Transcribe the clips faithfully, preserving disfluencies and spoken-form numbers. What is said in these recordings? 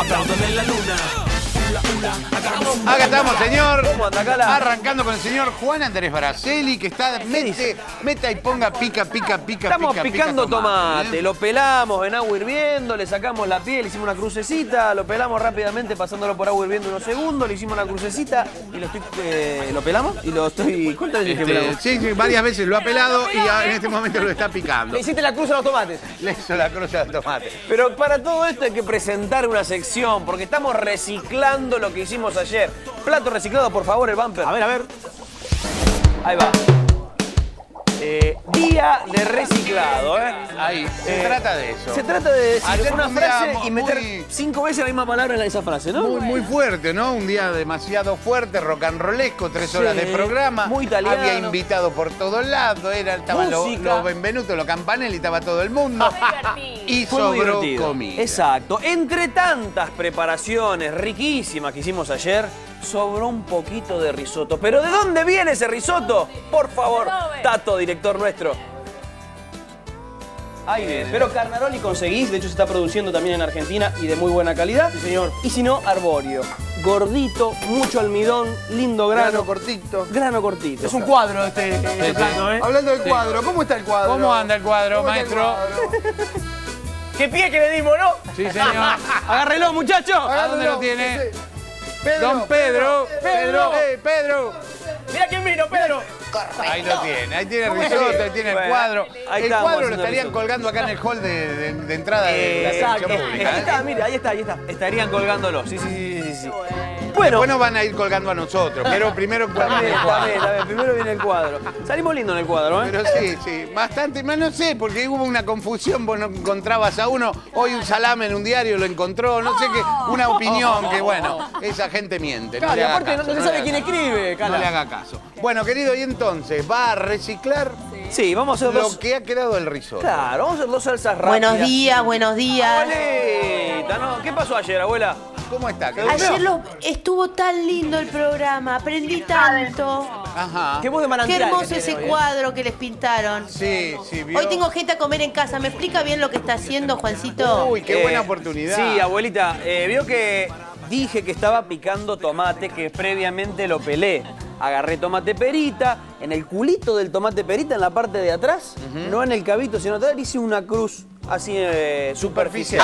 aplaudan en la luna. Acá estamos, señor. ¿Cómo anda, Cala? Arrancando con el señor Juan Andrés Braceli, que está, mete, meta y ponga, pica, pica, pica, Estamos pica, picando pica, tomate, ¿eh? lo pelamos en agua hirviendo, le sacamos la piel, hicimos una crucecita, lo pelamos rápidamente pasándolo por agua hirviendo unos segundos, le hicimos una crucecita y lo estoy... Eh, ¿Lo pelamos? Y lo estoy... ¿Cuántas veces que Este, pelamos? sí, sí, varias veces lo ha pelado y a- en este momento lo está picando. Le hiciste la cruz a los tomates. Le hizo la cruz al tomate. Pero para todo esto hay que presentar una sección, porque estamos reciclando lo que hicimos ayer. Plato reciclado, por favor, el bumper. A ver, a ver. Ahí va. Eh, día de reciclado, ¿eh? Ahí, se Eh, trata de eso. Se trata de decir Ayer una fue un día frase y meter muy- cinco veces la misma palabra en esa frase, ¿no? Muy, muy fuerte, ¿no? Un día demasiado fuerte, rock and rollesco, tres Sí, horas de programa. muy italiano. Había invitado por todos lados, era, estaban los Música. lo Benvenuto, los Campanelli, estaba todo el mundo. Y Fue muy sobró divertido. comida. Exacto. Entre tantas preparaciones riquísimas que hicimos ayer, sobró un poquito de risotto. ¿Pero de dónde viene ese risotto? Por favor, Tato, director nuestro. Ahí viene. Pero Carnaroli conseguís, de hecho se está produciendo también en Argentina y de muy buena calidad. Sí, señor. Y si no, arbóreo. Gordito, mucho almidón, lindo grano. Grano cortito. Grano cortito. Es un cuadro este, este sí. plato, ¿eh? Hablando del cuadro, ¿cómo está el cuadro? ¿Cómo anda el cuadro, ¿Cómo está el maestro? cuadro? ¿Qué pie que le dimos, no? Sí, señor. Agárrelo, muchachos. ¿A dónde lo tiene? Pedro, Don Pedro. Pedro. ¡Eh, Pedro! Mira quién vino, Pedro. Ahí lo tiene, ahí tiene el ¿Cómo risotto, está? ahí tiene el Bueno, cuadro. ahí El estamos cuadro lo haciendo estarían risotto. colgando acá en el hall de, de- de entrada de la Exacto. televisión pública. Ahí ¿eh? está, mira, ahí está, ahí está. Estarían colgándolo. Sí, sí, sí, sí, sí. Bueno, Bueno, van a ir colgando a nosotros, pero primero cuadro también, el cuadro. también, también. Primero viene el cuadro. Salimos lindo en el cuadro, ¿eh? Pero sí, sí, bastante, más no sé, porque hubo una confusión, vos no encontrabas a uno, hoy un salame en un diario lo encontró, no sé qué, una opinión que bueno, esa gente miente. No Cala, le haga aparte no, caso, no se le sabe haga quién caso. escribe, No le Cala. haga caso. Bueno, querido, y entonces, ¿va a reciclar Sí, vamos a hacer lo dos... que ha quedado del risotto? Claro, vamos a hacer dos salsas rápidas. Buenos días, buenos días. Abuelita, ¿no? ¿Qué pasó ayer, abuela? ¿Cómo está? querido? Ayer lo- estuvo tan lindo el programa, aprendí tanto. Ajá. Qué voz de Qué manantial. hermoso que ese tiene hoy, ¿eh? cuadro que les pintaron. Sí, sí, vio. Hoy tengo gente a comer en casa. ¿Me explica bien lo que está haciendo, Juancito? Uy, qué Eh, buena oportunidad. Sí, abuelita, eh, vio que dije que estaba picando tomate, que previamente lo pelé. Agarré tomate perita, en el culito del tomate perita, en la parte de atrás, no en el cabito, sino atrás, le hice una cruz así eh, superficial.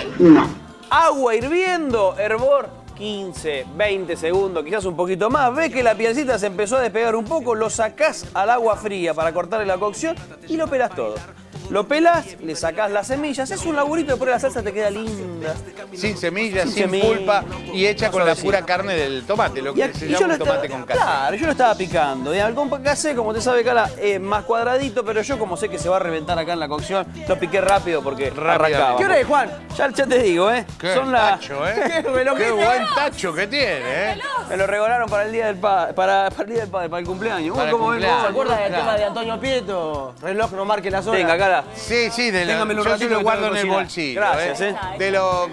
Agua hirviendo, hervor, quince, veinte segundos, quizás un poquito más. Ves que la pielcita se empezó a despegar un poco, lo sacás al agua fría para cortarle la cocción y lo pelás todo. Lo pelás, le sacás las semillas, es un laburito, después la salsa te queda linda. Sin semillas, Sin sin, semillas. pulpa y hecha con la Suavecito. pura carne del tomate, lo Y, que aquí- se y yo llama lo un tomate estaba, con carne. claro, yo lo estaba picando. Y el compa casé, como te sabe, Cala, es más cuadradito, pero yo como sé que se va a reventar acá en la cocción, lo piqué rápido porque arrancaba. ¿Qué hora es, Juan? Ya, ya te digo, ¿eh? Qué Son las... tacho, ¿eh? Qué reloj. Qué buen tacho que tiene, ¿eh? Me lo regalaron para el día del padre, para, para el día del padre, para el cumpleaños. Para Uy, el ¿cómo ven? cumpleaños. ¿Se acuerda del Claro. tema de Antonio Prieto? Reloj no marque las horas. Venga, Cala. Sí, sí, de lo, Téngamelo un yo ratito se lo que guardo tengo en que el cocinar. bolsillo. Gracias, ¿eh? ¿eh? De lo...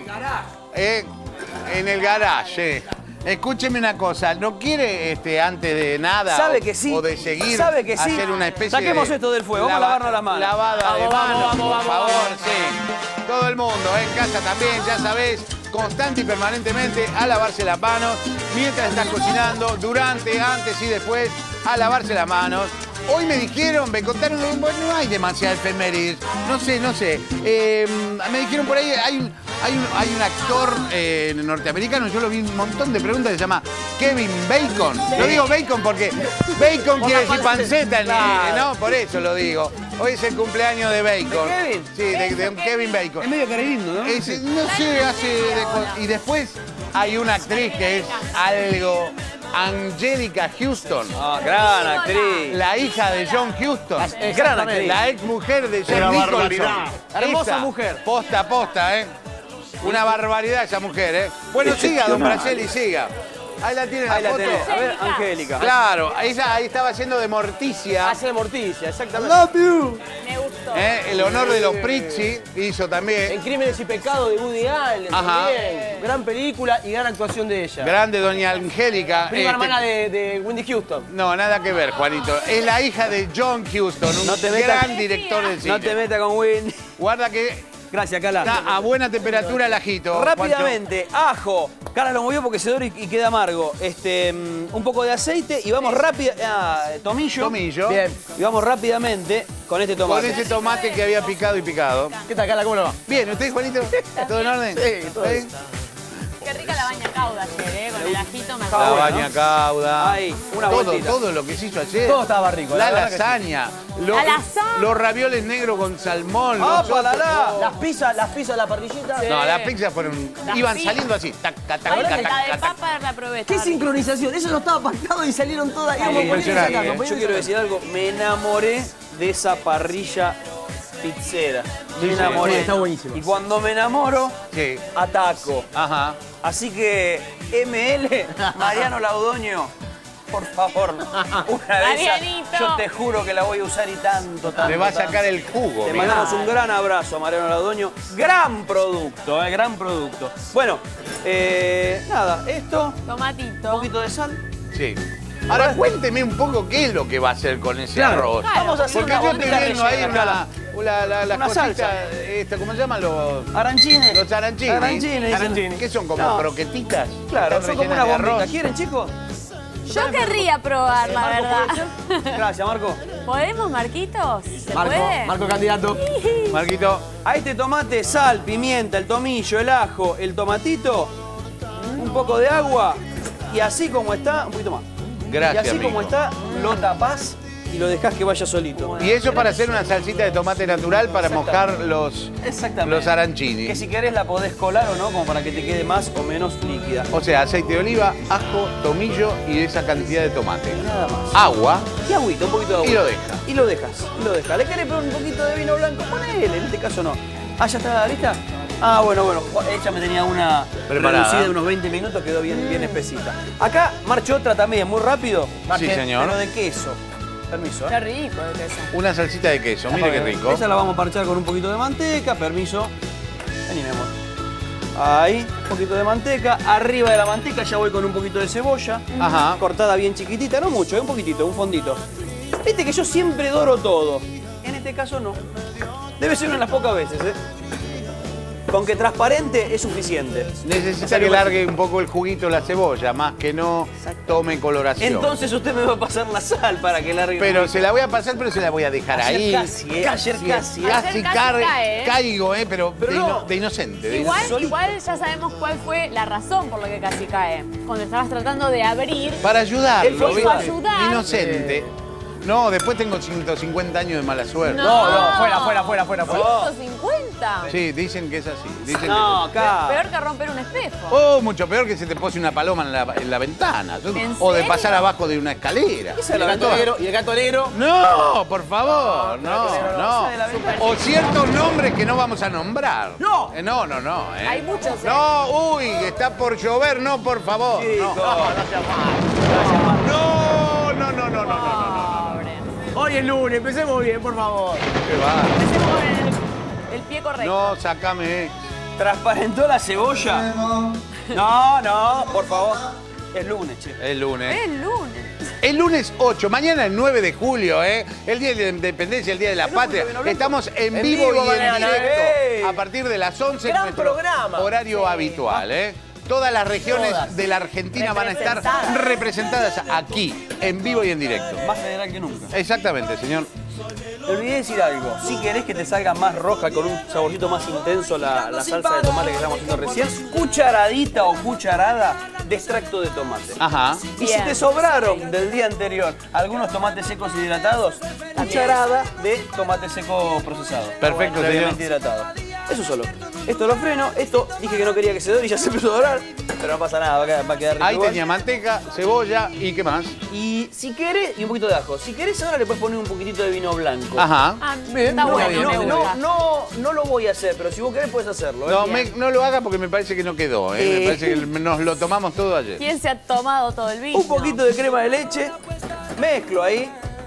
eh, en el garage. eh. Escúcheme una cosa, ¿no quiere este, antes de nada Sabe o, que sí. o de seguir Sabe que sí. hacer una especie Saquemos de esto del fuego, vamos a lavarnos las manos. Lavada de Vamos, vamos, manos, vamos, por vamos, favor, vamos. sí. Todo el mundo, ¿eh? En casa también, ya sabés, constante y permanentemente a lavarse las manos mientras estás cocinando, durante, antes y después, a lavarse las manos. Hoy me dijeron, me contaron, bueno, no hay demasiada efemérides, no sé, no sé. Eh, me dijeron por ahí, hay un, hay un, hay un actor eh, norteamericano, yo lo vi un montón de preguntas, se llama Kevin Bacon. Lo digo Bacon porque Bacon Por quiere la decir panceta. panceta, en- Claro. ¿no? Por eso lo digo. Hoy es el cumpleaños de Bacon. ¿De Kevin? Sí, de, de Kevin Bacon. Es medio carilindo, ¿no? Es- no sé, hace de co- y después hay una actriz que es algo, Angelica Houston, Ah, gran actriz. la hija de John Houston, Es gran actriz. la ex mujer de Una Jack Nicholson. barbaridad. Hermosa Esa, mujer. Posta a posta, ¿eh? Una barbaridad esa mujer, ¿eh? Bueno, siga, don Braceli, siga. Ahí la tiene la Ahí la foto. tenés. A ver, Angélica. Claro, ella ahí estaba haciendo de Morticia. Hace de Morticia, exactamente. Love you. Me gustó. ¿Eh? El honor de los Prizzi hizo también. En Crímenes y Pecados de Woody Allen Ajá. también. Gran película y gran actuación de ella. Grande doña Angélica. Prima este, hermana de, de Wendy Houston. No, nada que ver, Juanito. Es la hija de John Houston, un No te metas- gran director del cine. No te metas con Wendy. Guarda que Gracias, Cala. Está a buena temperatura el ajito. Rápidamente, ajo. Cala lo movió porque se dora y, y queda amargo. Este, mm, un poco de aceite y vamos rápido. Ah, tomillo. Tomillo. Bien. Y vamos rápidamente con este Juancho. tomate. Con ese tomate que había picado y picado. ¿Qué tal, Cala? ¿Cómo lo va? Bien, ¿usted, Juanito? ¿Todo en orden? Sí, todo bien. Qué rica la baña cauda ayer, ¿eh? Con el ajito me La bueno, baña cauda. Ahí, una todo, vueltita. todo lo que se hizo ayer. Todo estaba rico. La verdad que sí. lasaña. Los, La lasaña. los ravioles negros con salmón. los ¡Ah, otros- palala! Las pizzas, las pizzas, la parrillita. No, las pizzas fueron. Las iban pizzas. saliendo así. Tac, tac, tac, Ay, tac, la tac, de tac, tac. papa la probé. ¿Qué estaba rica. sincronización? Eso no estaba pactado y salieron todas. íbamos poniendo y impresionante, sacando, ¿eh? poniendo Yo y quiero sacando. decir algo, me enamoré de esa parrilla pizzera. Me Sí, enamoré. sí, está buenísimo. Y cuando me enamoro, Sí. ataco. Ajá. Así que, M L, Mariano Laudoño, por favor, una de esas, Marianito. yo te juro que la voy a usar y tanto, tanto. Le va a tanto. sacar el jugo. Le mirá. mandamos un gran abrazo a Mariano Laudoño. Gran producto, eh, gran producto. Bueno, eh, nada, esto, un Tomatito. poquito de sal. Sí. Ahora cuénteme un poco qué es lo que va a hacer con ese Claro. arroz. Claro. Vamos a hacer Porque una yo estoy bombita viendo ahí rellena, una, Cala. la, la, las Una cositas, salsa. esta, ¿cómo se llaman los? Arancines. Los arancini. Arancines. Arancini. ¿Qué son? ¿Como No. croquetitas? Claro, Están son como rellenas una de bombita. arroz. ¿Quieren, chicos? Yo querría probar, la Marco, verdad. ¿puede ser? Gracias, Marco. ¿Podemos, Marquitos? ¿Se Marco, puede? Marco candidato. Marquito, A este tomate, sal, pimienta, el tomillo, el ajo, el tomatito, un poco de agua y así como está, un poquito más. gracias, y así amigo. como está, lo tapás y lo dejás que vaya solito. Y eso para hacer una salsita de tomate natural para mojar Exactamente. los, Exactamente. los arancini. Que si querés la podés colar o no, como para que te quede más o menos líquida. O sea, aceite de oliva, ajo, tomillo y esa cantidad de tomate. Nada más. Agua. Y agüita, un poquito de agua. Y lo deja. Y lo dejas, y lo dejas. ¿Le querés poner un poquito de vino blanco? Ponele, en este caso no. Ah, ¿ya está lista? Ah, bueno, bueno. Ella me tenía una Preparada. reducida de unos veinte minutos, quedó bien, bien espesita. Acá marcha otra también, muy rápido. Sí, señor. Pero de queso. Permiso, Qué ¿eh? rico de queso. Una salsita de queso, mire qué rico. Esa la vamos a parchar con un poquito de manteca, permiso. Vení, mi amor. Ahí, un poquito de manteca. Arriba de la manteca ya voy con un poquito de cebolla. Ajá. Cortada bien chiquitita, no mucho, ¿eh? Un poquitito, un fondito. Viste que yo siempre doro todo. En este caso no. Debe ser una de las pocas veces, ¿eh? Con que transparente es suficiente. Necesita que largue un poco el juguito la cebolla, más que no tome coloración. Entonces usted me va a pasar la sal para que largue. Pero se la voy a pasar, pero se la voy a dejar Ayer ahí. casi, ¿eh? Ayer casi, ¿eh? Casi, Ayer casi car- cae, ¿eh? caigo, ¿eh? Pero, Pero de, no. ino- de inocente. de Igual, inocente. igual ya sabemos cuál fue la razón por la que casi cae. Cuando estabas tratando de abrir. Para ayudarlo, Él fue ¿viste? a ayudar. Inocente. No, después tengo ciento cincuenta años de mala suerte. No, no, fuera, fuera, fuera, fuera, fuera. ciento cincuenta. Sí, dicen que es así. Dicen No, que es acá. Peor que romper un espejo. así. Oh, mucho peor que se te pose una paloma en la, en la ventana. ¿En O de serio? pasar abajo de una escalera. Esa Y es la el gato ventaja. negro, y el gato negro. No, por favor, no, esa de la ventana. no. O ciertos nombres que no vamos a nombrar. No. Eh, no, no, no. eh. Hay muchos, ¿eh? No, uy, está por llover, no, por favor. Chicos, No. no sea mal. No, no, no, no, no, no, no. Pobre. Hoy es lunes, empecemos bien, por favor. ¿Qué va? Empecemos con el, el pie correcto. No, sacame. ¿Transparentó la cebolla? No, no, por favor. Es lunes, che. El lunes. Es lunes. El lunes ocho, mañana el nueve de julio, ¿eh? El Día de la Independencia, el Día de la Patria. vino blanco. Estamos en, En vivo, vivo y en mañana, directo ¡ey! a partir de las once en Gran nuestro programa. horario habitual, ¿eh? Todas las regiones Todas. de la Argentina van a estar Representadas. representadas aquí, en vivo y en directo. Más federal que nunca. Exactamente, señor. Te olvidé decir algo. Si querés que te salga más roja con un saborcito más intenso la, la salsa de tomate que estamos haciendo recién, cucharadita o cucharada de extracto de tomate. Ajá. Y si Bien. te sobraron del día anterior algunos tomates secos hidratados, cucharada de tomate seco procesado. Perfecto, Previamente hidratado. Eso solo. Esto lo freno. Esto dije que no quería que se dore y ya se empezó a dorar. Pero no pasa nada, va a quedar, va a quedar rico Ahí igual. tenía manteca, cebolla y ¿qué más? Y si querés, y un poquito de ajo. Si querés ahora le puedes poner un poquitito de vino blanco. Ajá. Ah, Bien, está no, bueno, bien, me No, bien, no, gusta. no, no lo voy a hacer, pero si vos querés puedes hacerlo. ¿eh? No, me- no lo haga porque me parece que no quedó, ¿eh? Eh. Me parece que nos lo tomamos todo ayer. ¿Quién se ha tomado todo el vino? Un poquito de crema de leche, mezclo ahí.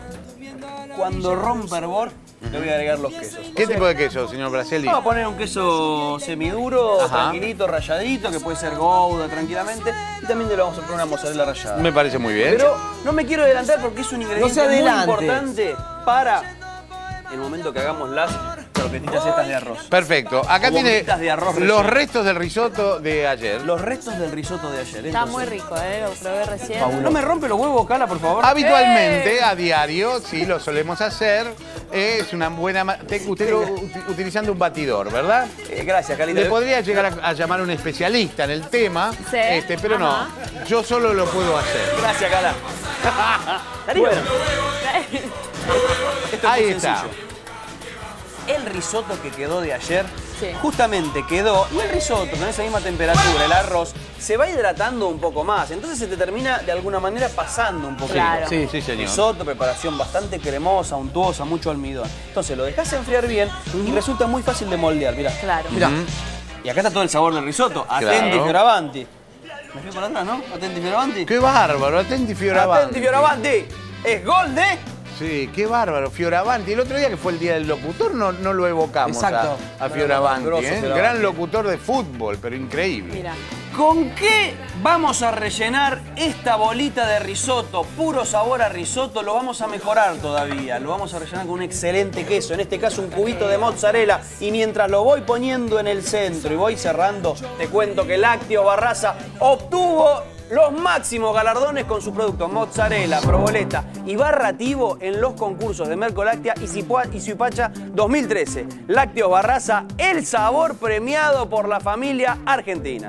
Cuando rompa hervor, le voy a agregar los quesos. ¿Qué tipo de queso, señor Braselli? Vamos a poner un queso semiduro, Ajá. tranquilito, ralladito, que puede ser Gouda tranquilamente. Y también le vamos a poner una mozzarella rallada. Me parece muy bien. Pero no me quiero adelantar porque es un ingrediente se muy adelante. importante para el momento que hagamos las tortillas croquetitas estas de arroz. Perfecto. Acá O tiene bombitas de arroz los relleno. restos del risotto de ayer. Los restos del risotto de ayer. Está entonces. muy rico, ¿eh? Lo probé recién. ¿No me rompe los huevos, Cala, por favor? Habitualmente, a diario, sí, lo solemos hacer. Es una buena... ma- te- Usted lo ut- utilizando un batidor, ¿verdad? Eh, gracias, Calita. Le podría llegar a, a llamar a un especialista en el tema, Sí. este, pero Ajá. no. Yo solo lo puedo hacer. Gracias, Cala. Bueno, esto es Ahí muy está. sencillo. El risotto que quedó de ayer, Sí. justamente quedó, y el risotto con esa misma temperatura, el arroz, se va hidratando un poco más. Entonces se te termina de alguna manera pasando un poquito. Claro. Sí, sí, señor. Risotto, preparación bastante cremosa, untuosa, mucho almidón. Entonces lo dejas enfriar bien y resulta muy fácil de moldear, mirá. Claro. Mirá. Y acá está todo el sabor del risotto. Atenti, Claro. fioravanti. Me fui para atrás, ¿no? Atenti, fioravanti. ¡Qué bárbaro! Atenti Fioravanti. Atenti, fioravanti. Es gol de... Sí, qué bárbaro, Fioravanti. El otro día que fue el Día del Locutor no, no lo evocamos Exacto. a, a Fioravanti. Grosso, ¿eh? Fioravanti. Gran locutor de fútbol, pero increíble. Mira. ¿Con qué vamos a rellenar esta bolita de risotto? Puro sabor a risotto, lo vamos a mejorar todavía. Lo vamos a rellenar con un excelente queso, en este caso un cubito de mozzarella. Y mientras lo voy poniendo en el centro y voy cerrando, te cuento que Lácteos Barraza obtuvo los máximos galardones con su producto mozzarella, provoleta y barrativo en los concursos de Mercoláctea y Cipua- y Suipacha dos mil trece. Lácteos Barraza, el sabor premiado por la familia argentina.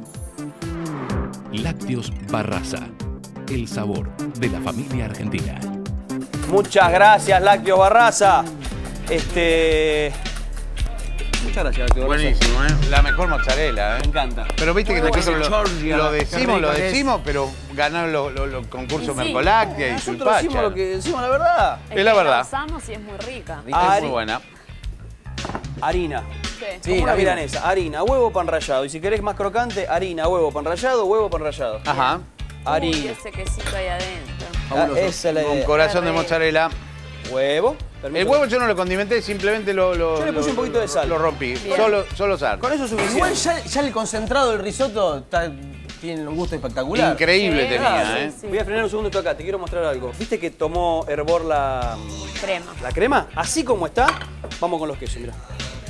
Lácteos Barraza, el sabor de la familia argentina. Muchas gracias, Lácteos Barraza. Este... Muchas gracias, Lácteos Barraza. Buenísimo, ¿eh? La mejor mozzarella, ¿eh? Me encanta. Pero viste que Muy nosotros bueno, lo, Georgia, lo qué decimos, rico lo que es. decimos, pero ganaron los, los- los concursos Sí, sí. Mercoláctea y Nosotros Suipacha. decimos lo que decimos, la verdad. Es la que verdad. La usamos y es muy rica. Es Ari- muy buena. Harina. Sí. Sí, Como una la vida. milanesa. Harina, huevo, pan rallado. Y si querés más crocante, harina, huevo, pan rallado, huevo, pan rallado. Ajá. Uy, Harina. ese quesito ahí adentro. Ah, esa es la Un idea. corazón de Qué rico. mozzarella. Huevo. permiso. El huevo yo no lo condimenté, simplemente lo, lo, Yo le puse lo- un poquito de sal. Lo rompí. Bien. Solo, solo sal. Con eso es Igual suficiente. ya, ya el concentrado del risotto está- tiene un gusto espectacular. Increíble Sí, tenía, sí, ¿eh? sí. Voy a frenar un segundo acá, te quiero mostrar algo. ¿Viste que tomó hervor la, Crema. la crema? Así como está, vamos con los quesos, mirá.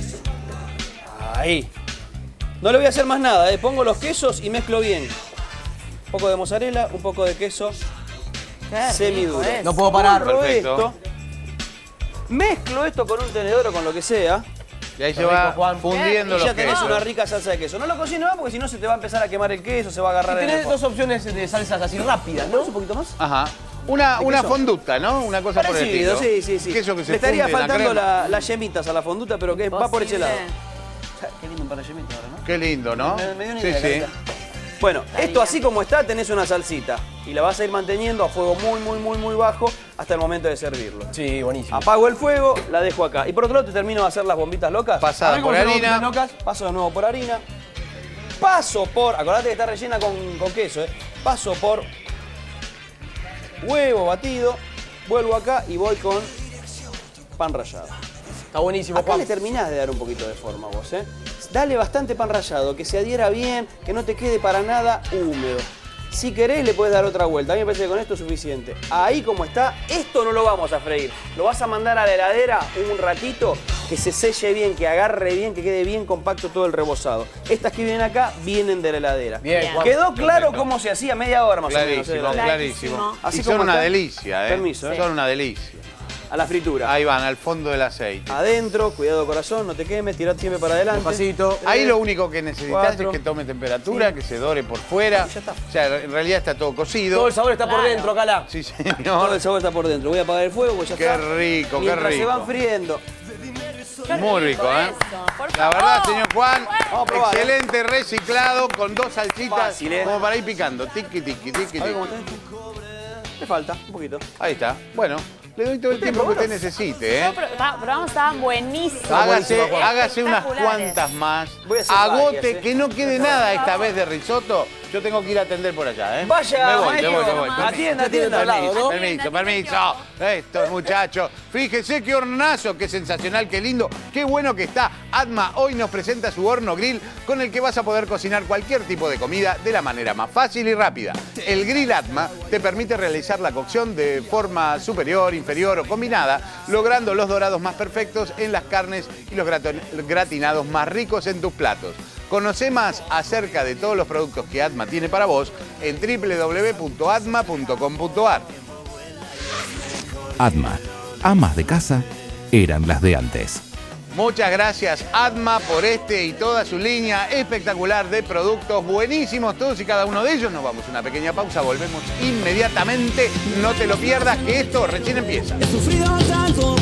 Ahí. No le voy a hacer más nada, ¿eh? Pongo los quesos y mezclo bien. Un poco de mozzarella, un poco de queso Qué semiduro. rico es. No puedo parar. Agarro Perfecto. esto, mezclo esto con un tenedor o con lo que sea Y ahí Qué se va rico, Juan. fundiendo y los ya tenés quesos. una rica salsa de queso. No lo cocino más porque si no se te va a empezar a quemar el queso, se va a agarrar Y en el tenés fondo. dos opciones de salsas así rápidas, ¿no? ¿Pones un poquito más? Ajá. Una, ¿De una queso? fonduta, ¿no? Una cosa por el Parecido, estilo. sí, sí, sí. Queso que se Le estaría funde en la faltando crema. la- las yemitas a la fonduta, pero que va por ese Posible. lado. Qué lindo un par de yemitas ahora, ¿no? Qué lindo, ¿no? Me, me dio una Sí, idea, sí. Carita. Bueno, esto así como está, tenés una salsita. Y la vas a ir manteniendo a fuego muy, muy, muy, muy bajo hasta el momento de servirlo. Sí, buenísimo. Apago el fuego, la dejo acá. Y por otro lado te termino de hacer las bombitas locas. Pasada A ver por cómo se harina. lo locas. Paso de nuevo por harina. Paso por... Acordate que está rellena con, con queso, ¿eh? Paso por huevo batido. Vuelvo acá y voy con pan rallado. Está buenísimo, Acá Juan. le terminás de dar un poquito de forma vos, ¿eh? Dale bastante pan rallado, que se adhiera bien, que no te quede para nada húmedo. Si querés le puedes dar otra vuelta. A mí me parece que con esto es suficiente. Ahí como está, esto no lo vamos a freír. Lo vas a mandar a la heladera un ratito, que se selle bien, que agarre bien, que quede bien compacto todo el rebozado. Estas que vienen acá vienen de la heladera. Bien, Bien. Juan. ¿Quedó claro Perfecto. cómo se hacía? Media hora más o menos. Clarísimo, ¿eh? clarísimo. Clarísimo. Así y son como una está. delicia, ¿eh? Permiso, ¿eh? Son una delicia. A la fritura. Ahí van, al fondo del aceite. Adentro, cuidado corazón, no te quemes, tirá siempre para adelante. Despacito. Ahí lo único que necesitas cuatro. es que tome temperatura, que se dore por fuera. Y ya está. O sea, en realidad está todo cocido. Todo el sabor está por Claro. dentro, Cala. Sí, Todo señor. el sabor está por dentro. Voy a apagar el fuego, pues ya Qué está. rico, qué Mientras se rico. van friendo. Qué Muy rico, ¿eh? eso, por La favor. verdad, señor Juan, Vamos a probar, ¿eh? excelente reciclado con dos salsitas Fácil, ¿eh? como para ir picando. Tiki, tiki, tiki, A ver cómo tiki. está. Le falta, un poquito. Ahí está. Bueno, le doy todo el tiempo que usted necesite, No, ¿eh? pero, está- probamos, estaban buenísimos. Hágase, Espectaculares. hágase unas cuantas más. Voy a hacer Agote, varias, ¿eh? que no quede nada esta vez de risotto. Yo tengo que ir a atender por allá, ¿eh? Vaya, me voy, me maestro. voy, me voy. Atienda, Permiso, atienda. permiso, ¿no? permiso, permiso. Estos muchachos. Fíjese qué hornazo, qué sensacional, qué lindo, qué bueno que está. Atma hoy nos presenta su horno grill con el que vas a poder cocinar cualquier tipo de comida de la manera más fácil y rápida. El grill Atma te permite realizar la cocción de forma superior, inferior o combinada, logrando los dorados más perfectos en las carnes y los gratinados más ricos en tus platos. Conoce más acerca de todos los productos que Atma tiene para vos en doble u doble u doble u punto atma punto com punto a r. Atma, amas de casa eran las de antes. Muchas gracias Atma por este y toda su línea espectacular de productos buenísimos, todos y cada uno de ellos. Nos vamos a una pequeña pausa, volvemos inmediatamente. No te lo pierdas, que esto recién empieza. He sufrido tanto.